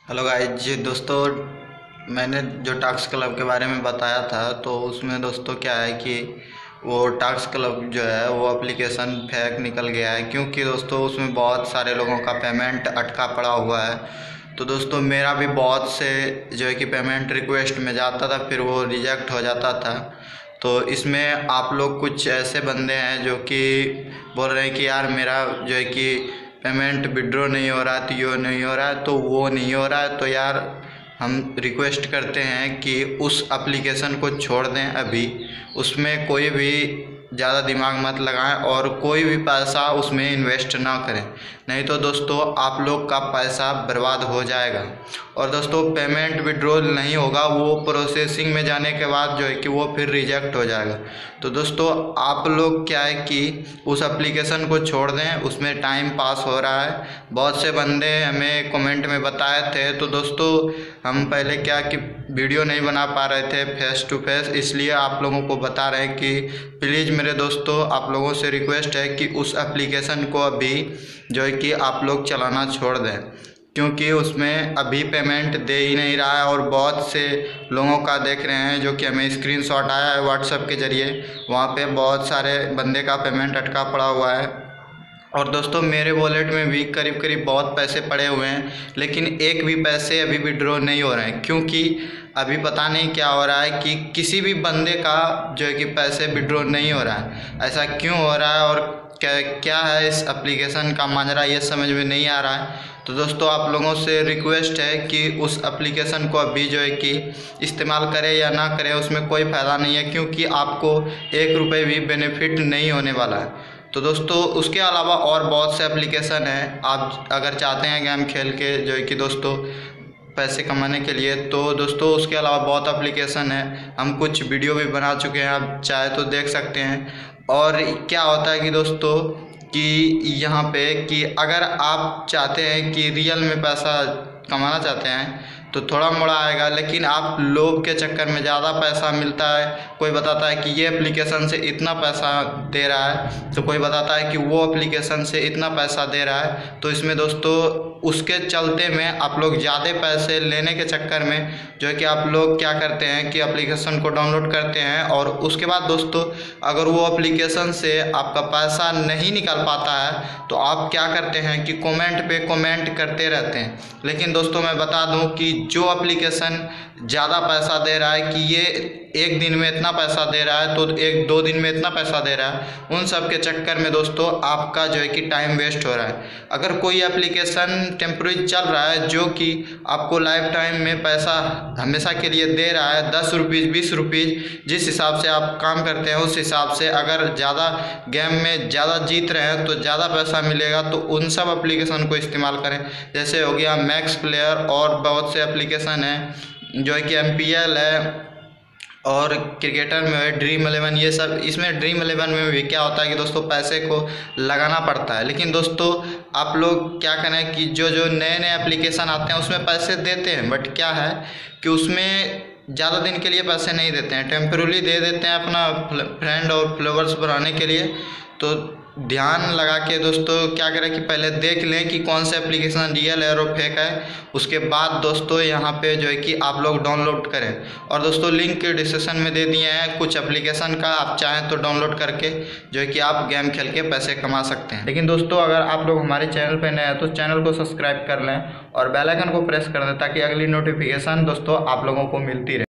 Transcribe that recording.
Hello guys दोस्तों, मैंने जो टास्क क्लब के बारे में बताया था तो उसमें दोस्तों क्या है कि वो टास्क क्लब जो है वो एप्लीकेशन फेक निकल गया है, क्योंकि दोस्तों उसमें बहुत सारे लोगों का पेमेंट अटका पड़ा हुआ है। तो दोस्तों मेरा भी बहुत से जो है कि पेमेंट रिक्वेस्ट में जाता था, फिर वो रिजेक्ट हो जाता था। तो इसमें आप लोग कुछ ऐसे बंदे हैं जो कि बोल रहे हैं कि यार मेरा जो है कि पेमेंट विड्रॉ नहीं हो रहा है, तो ये नहीं हो रहा है, तो वो नहीं हो रहा है। तो यार हम रिक्वेस्ट करते हैं कि उस एप्लीकेशन को छोड़ दें अभी, उसमें कोई भी ज़्यादा दिमाग मत लगाएं और कोई भी पैसा उसमें इन्वेस्ट ना करें, नहीं तो दोस्तों आप लोग का पैसा बर्बाद हो जाएगा। और दोस्तों पेमेंट विड्रॉल नहीं होगा, वो प्रोसेसिंग में जाने के बाद जो है कि वो फिर रिजेक्ट हो जाएगा। तो दोस्तों आप लोग क्या है कि उस एप्लीकेशन को छोड़ दें, उसमें टाइम पास हो रहा है। बहुत से बंदे हमें कमेंट में बताए थे, तो दोस्तों हम पहले क्या कि वीडियो नहीं बना पा रहे थे फेस टू फेस, इसलिए आप लोगों को बता रहे हैं कि प्लीज़ मेरे दोस्तों आप लोगों से रिक्वेस्ट है कि उस एप्लीकेशन को अभी जो है कि आप लोग चलाना छोड़ दें, क्योंकि उसमें अभी पेमेंट दे ही नहीं रहा है। और बहुत से लोगों का देख रहे हैं जो कि हमें स्क्रीनशॉट आया है व्हाट्सएप के ज़रिए, वहाँ पे बहुत सारे बंदे का पेमेंट अटका पड़ा हुआ है। और दोस्तों मेरे वॉलेट में भी करीब करीब बहुत पैसे पड़े हुए हैं, लेकिन एक भी पैसे अभी विड्रॉ नहीं हो रहे हैं, क्योंकि अभी पता नहीं क्या हो रहा है कि किसी भी बंदे का जो है कि पैसे विड्रॉ नहीं हो रहा है। ऐसा क्यों हो रहा है और क्या क्या है इस एप्लीकेशन का माजरा, ये समझ में नहीं आ रहा है। तो दोस्तों आप लोगों से रिक्वेस्ट है कि उस एप्लीकेशन को अभी जो है कि इस्तेमाल करें या ना करें, उसमें कोई फ़ायदा नहीं है, क्योंकि आपको 1 रुपये भी बेनिफिट नहीं होने वाला है। तो दोस्तों उसके अलावा और बहुत से एप्लीकेशन हैं, आप अगर चाहते हैं गेम खेल के जो है कि दोस्तों पैसे कमाने के लिए, तो दोस्तों उसके अलावा बहुत एप्लीकेशन है, हम कुछ वीडियो भी बना चुके हैं, आप चाहे तो देख सकते हैं। और क्या होता है कि दोस्तों कि यहाँ पे कि अगर आप चाहते हैं कि रियल में पैसा कमाना चाहते हैं तो थोड़ा मोड़ा आएगा, लेकिन आप लोभ के चक्कर में ज़्यादा पैसा मिलता है। कोई बताता है कि ये एप्लीकेशन से इतना पैसा दे रहा है, तो कोई बताता है कि वो एप्लीकेशन से इतना पैसा दे रहा है। तो इसमें दोस्तों उसके चलते में आप लोग ज़्यादा पैसे लेने के चक्कर में जो है कि आप लोग क्या करते हैं कि एप्लीकेशन को डाउनलोड करते हैं, और उसके बाद दोस्तों अगर वो एप्लीकेशन से आपका पैसा नहीं निकल पाता है तो आप क्या करते हैं कि कमेंट पे कमेंट करते रहते हैं। लेकिन दोस्तों मैं बता दूं कि जो एप्लीकेशन ज़्यादा पैसा दे रहा है कि ये 1 दिन में इतना पैसा दे रहा है, तो 1-2 दिन में इतना पैसा दे रहा है, उन सब के चक्कर में दोस्तों आपका जो है कि टाइम वेस्ट हो रहा है। अगर कोई एप्लीकेशन टेम्प्रेरी चल रहा है जो कि आपको लाइफ टाइम में पैसा हमेशा के लिए दे रहा है, 10 रुपीज़ 20 रुपीज़, जिस हिसाब से आप काम करते हैं उस हिसाब से अगर ज़्यादा गेम में ज़्यादा जीत रहे हैं तो ज़्यादा पैसा मिलेगा, तो उन सब एप्लीकेशन को इस्तेमाल करें। जैसे हो गया मैक्स प्लेयर, और बहुत से एप्लीकेशन हैं जो है कि MPL है, और क्रिकेटर में है ड्रीम 11, ये सब। इसमें ड्रीम 11 में भी क्या होता है कि दोस्तों पैसे को लगाना पड़ता है, लेकिन दोस्तों आप लोग क्या करें कि जो जो नए नए एप्लीकेशन आते हैं उसमें पैसे देते हैं, बट क्या है कि उसमें ज़्यादा दिन के लिए पैसे नहीं देते हैं, टेम्पररी दे देते हैं अपना फ्रेंड और फॉलोवर्स बढ़ाने के लिए। तो ध्यान लगा के दोस्तों क्या करें कि पहले देख लें कि कौन सा एप्लीकेशन रियल है और फेक है, उसके बाद दोस्तों यहाँ पे जो है कि आप लोग डाउनलोड करें। और दोस्तों लिंक डिस्क्रिप्शन में दे दिए हैं कुछ एप्लीकेशन का, आप चाहें तो डाउनलोड करके जो है कि आप गेम खेल के पैसे कमा सकते हैं। लेकिन दोस्तों अगर आप लोग हमारे चैनल पर नए हैं तो चैनल को सब्सक्राइब कर लें और बेल आइकन को प्रेस कर दें, ताकि अगली नोटिफिकेशन दोस्तों आप लोगों को मिलती रहे।